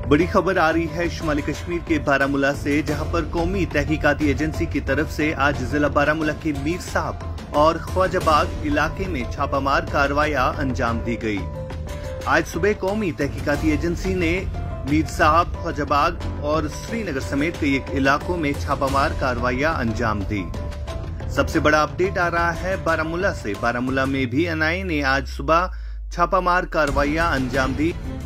बड़ी खबर आ रही है शुमाली कश्मीर के बारामूला से, जहां पर कौमी तहकीकाती एजेंसी की तरफ से आज जिला बारामूला के मीर साहब और ख्वाजाबाग इलाके में छापामार कार्रवाइयां अंजाम दी गई। आज सुबह कौमी तहकीकाती एजेंसी ने मीर साहब, ख्वाजाबाग और श्रीनगर समेत कई इलाकों में छापामार कार्रवाइयां अंजाम दी। सबसे बड़ा अपडेट आ रहा है बारामूला से। बारामूला में भी एनआईए ने आज सुबह छापामार कार्रवाइयां अंजाम दी।